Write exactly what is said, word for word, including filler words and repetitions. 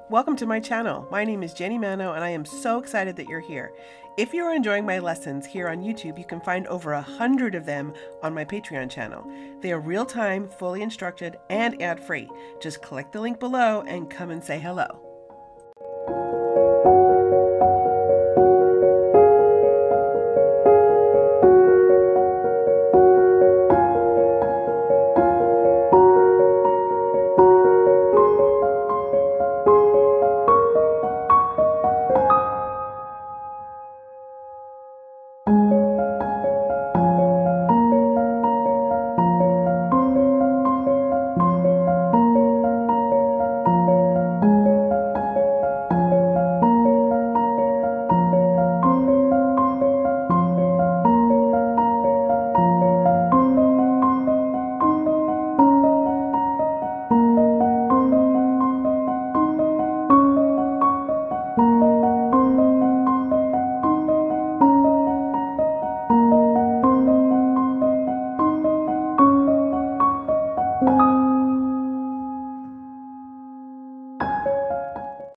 Welcome to my channel. My name is Jenny Manno and I am so excited that you're here. If you're enjoying my lessons here on YouTube, you can find over a hundred of them on my Patreon channel. They are real-time, fully instructed, and ad-free. Just click the link below and come and say hello.